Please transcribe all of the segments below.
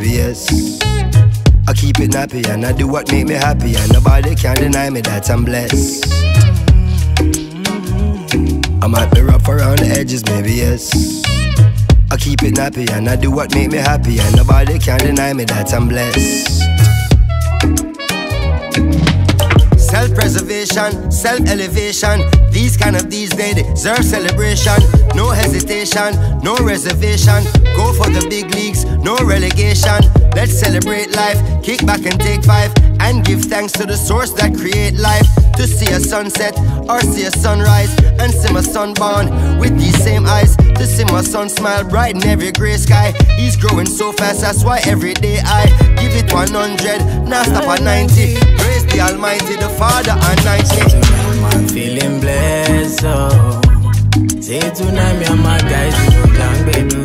maybe yes. I keep it nappy and I do what make me happy, and nobody can deny me that I'm blessed. I might be rough around the edges, maybe yes. I keep it nappy and I do what make me happy, and nobody can deny me that I'm blessed. Self-preservation, self-elevation, these days they deserve celebration. No hesitation, no reservation, go for the big leagues, no relegation. Let's celebrate life, kick back and take 5, and give thanks to the source that create life. To see a sunset or see a sunrise, and see my son born with these same eyes. To see my son smile bright in every grey sky. He's growing so fast, that's why every day I give it 100, now stop at 90. Praise the Almighty, the Father and 90. I'm feeling blessed, oh. Say tonight me and my guys we go down,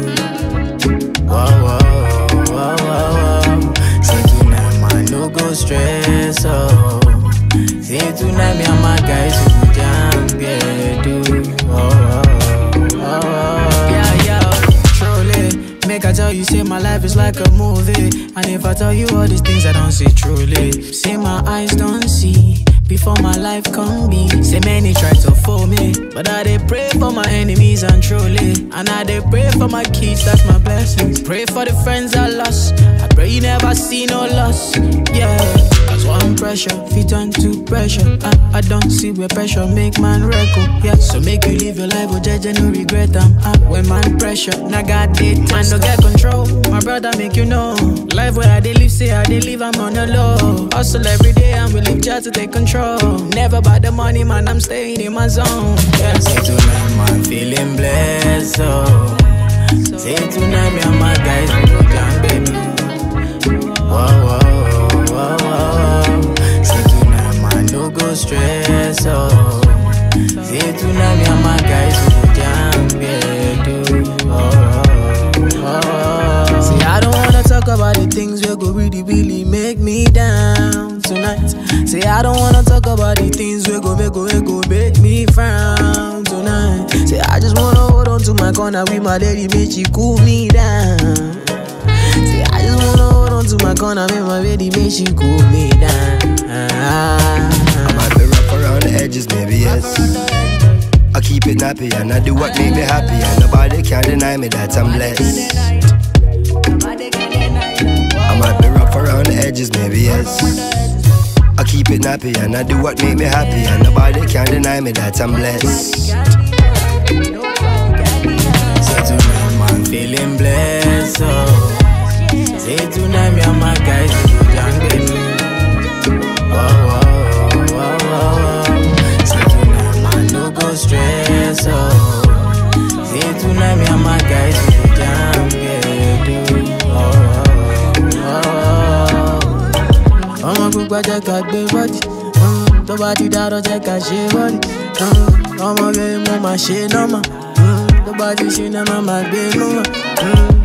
baby. Whoa, whoa, whoa, whoa, whoa. Say tonight man no go stress, oh. Say tonight me and my guys we go down, baby. Oh, oh, oh. Yeah, yeah, truly. Make I tell you, say my life is like a movie. And if I tell you all these things I don't see truly. Say my eyes don't see before my life come be. Say many try to fool me, but I dey pray for my enemies and truly. And I dey pray for my kids, that's my blessings. Pray for the friends I lost, I pray you never see no loss. Yeah, that's why I'm pressure, fit on to pressure. I don't see where pressure make man record. Yeah, so make you live your life, oh judge no regret them. When man pressure, now God did man don't get control. My brother make you know, life where I dey live, say I dey live, I'm on the low. Hustle every day and we live just to take control. Never about the money, man, I'm staying in my zone. Yeah. Say tonight, man, feeling blessed, oh. Say tonight, me and my guys we go down, baby. Whoa, whoa, whoa, whoa. Say tonight, man, no go stress, oh. Say tonight, me and my guys we go down, baby. Oh, oh, oh. See, I don't wanna talk about the things that go really, really make me down tonight. Say I don't wanna talk about the things that go make me frown tonight. Say I just wanna hold on to my corner with my lady, make she cool me down. Say I just wanna hold on to my corner with my lady, make she cool me down. I might be rough around the edges, maybe yes. I keep it nappy and I do what make me happy, and nobody can deny me that I'm blessed. I might be rough around the edges, maybe yes. I keep it nappy and I do what make me happy, and nobody can deny me that I'm blessed. Say tonight, man, feeling blessed, oh. Say tonight, me and my guys we go down, baby. Whoa, whoa, whoa, whoa. Say tonight, man, no go stress, oh. Say tonight, me and my guys we go down, baby. Oh, oh, oh. Ọmọ gbogbo jẹ́ ká gbé bọ́dì, tó bá ti dárọ́ jẹ́ ká ṣe bọ́dì. Ọmọ rẹ̀ mo máa ṣe nọ́mà, tó bá ti ṣe náà máa gbé nọ́mà.